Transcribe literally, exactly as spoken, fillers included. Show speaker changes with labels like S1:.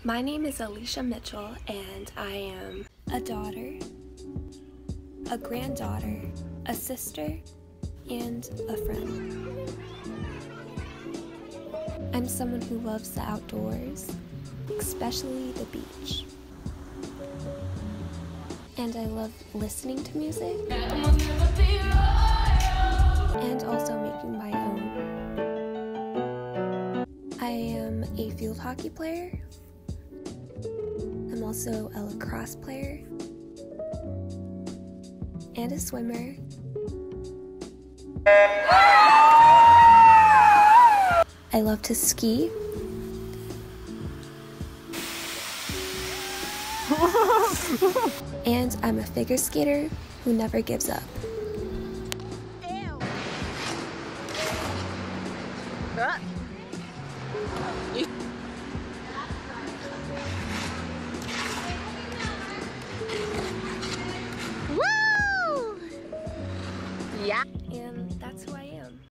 S1: My name is Alicia Mitchell, and I am a daughter, a granddaughter, a sister, and a friend. I'm someone who loves the outdoors, especially the beach. And I love listening to music, and also making my own. I am a field hockey player. I'm also a lacrosse player and a swimmer. I love to ski. And I'm a figure skater who never gives up.
S2: Ew. Woo! Yeah.
S1: And that's who I am.